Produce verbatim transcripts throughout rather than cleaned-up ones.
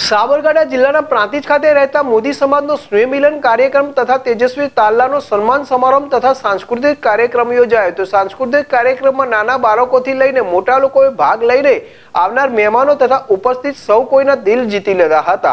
સાબરકાંઠા જિલ્લાના પ્રાંતિજ ખાતે રહેતા મોદી સમાજનો સ્નેહ મિલન કાર્યક્રમ તથા તેજસ્વી તાલ્લાનો સન્માન સમારંભ તથા સાંસ્કૃતિક કાર્યક્રમ યોજાયો। તો સાંસ્કૃતિક કાર્યક્રમમાં નાના બાળકોથી લઈને મોટા લોકોએ ભાગ લઈને આવનાર મહેમાનો તથા ઉપસ્થિત સૌ કોઈના દિલ જીતી લીધા હતા।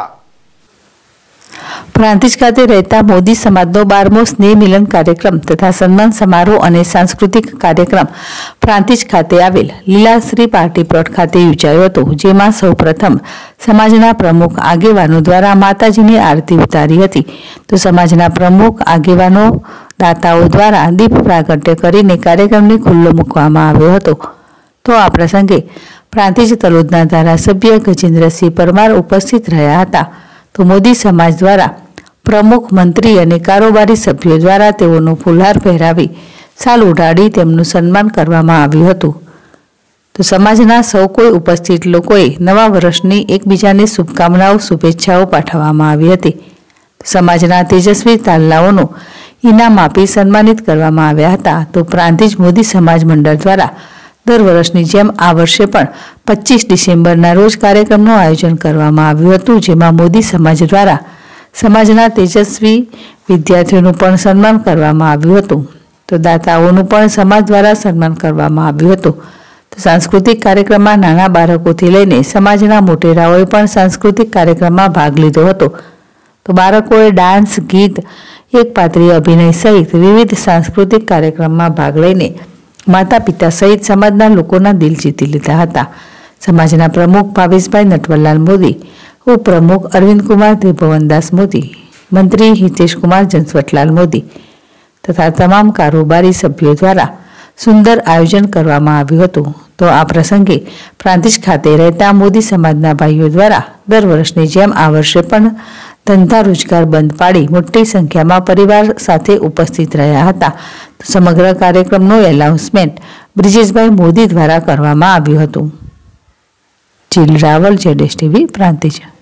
પ્રાંતિજ ખાતે રહેતા મોદી સમાજનો બારમો સ્નેહ મિલન કાર્યક્રમ તથા સન્માન સમારોહ અને સાંસ્કૃતિક કાર્યક્રમ પ્રાંતિજ ખાતે આવેલ લીલાશ્રી પાર્ટી પ્લોટ ખાતે યોજાયો હતો, જેમાં સૌપ્રથમ સમાજના પ્રમુખ આગેવાનો દ્વારા માતાજીની આરતી ઉતારી હતી। તો સમાજના પ્રમુખ આગેવાનો દાતાઓ દ્વારા દીપ પ્રાગટ્ય કરીને કાર્યક્રમને ખુલ્લો મૂકવામાં આવ્યો હતો। તો આ પ્રસંગે પ્રાંતિજ તલોદના ધારાસભ્ય ગજેન્દ્રસિંહ પરમાર ઉપસ્થિત રહ્યા હતા। તો મોદી સમાજ દ્વારા પ્રમુખ, મંત્રી અને કારોબારી સભ્યો દ્વારા તેઓનો ફુલહાર પહેરાવી શાલ ઓઢાડી તેમનું સન્માન કરવામાં આવ્યું હતું। તો સમાજના સૌ કોઈ ઉપસ્થિત લોકોએ નવા વર્ષની એકબીજાને શુભકામનાઓ, શુભેચ્છાઓ પાઠવવામાં આવી હતી। સમાજના તેજસ્વી તાલ્લાઓનો ઇનામ આપી સન્માનિત કરવામાં આવ્યા હતા। તો પ્રાંતિજ મોદી સમાજ મંડળ દ્વારા દર વર્ષની જેમ આ વર્ષે પણ પચીસ ડિસેમ્બરના રોજ કાર્યક્રમનું આયોજન કરવામાં આવ્યું હતું, જેમાં મોદી સમાજ દ્વારા સમાજના તેજસ્વી વિદ્યાર્થીઓનું પણ સન્માન કરવામાં આવ્યું હતું। તો દાતાઓનું પણ સમાજ દ્વારા સન્માન કરવામાં આવ્યું હતું। તો સાંસ્કૃતિક કાર્યક્રમમાં નાના બાળકોથી લઈને સમાજના મોટેરાઓએ પણ સાંસ્કૃતિક કાર્યક્રમમાં ભાગ લીધો હતો। તો બાળકોએ ડાન્સ, ગીત, એકપાત્રીય અભિનય સહિત વિવિધ સાંસ્કૃતિક કાર્યક્રમમાં ભાગ લઈને માતા પિતા સહિત સમાજના લોકોના દિલ જીતી લીધા હતા। સમાજના પ્રમુખ ભાવેશભાઈ નટવરલાલ મોદી, ઉપપ્રમુખ અરવિંદકુમાર ત્રિભુવનદાસ મોદી, મંત્રી હિતેશકુમાર જસવંતલાલ મોદી તથા તમામ કારોબારી સભ્યો દ્વારા સુંદર આયોજન કરવામાં આવ્યું હતું। તો આ પ્રસંગે પ્રાંતિજ ખાતે રહેતા મોદી સમાજના ભાઈઓ દ્વારા દર વર્ષની જેમ આ વર્ષે પણ ધંધા રોજગાર બંધ પાડી મોટી સંખ્યામાં પરિવાર સાથે ઉપસ્થિત રહ્યા હતા। સમગ્ર કાર્યક્રમનું એનાઉન્સમેન્ટ બ્રિજેશભાઈ મોદી દ્વારા કરવામાં આવ્યું હતું। જીલ રાવલ, જેડેશ ટીવી, પ્રાંતિજ।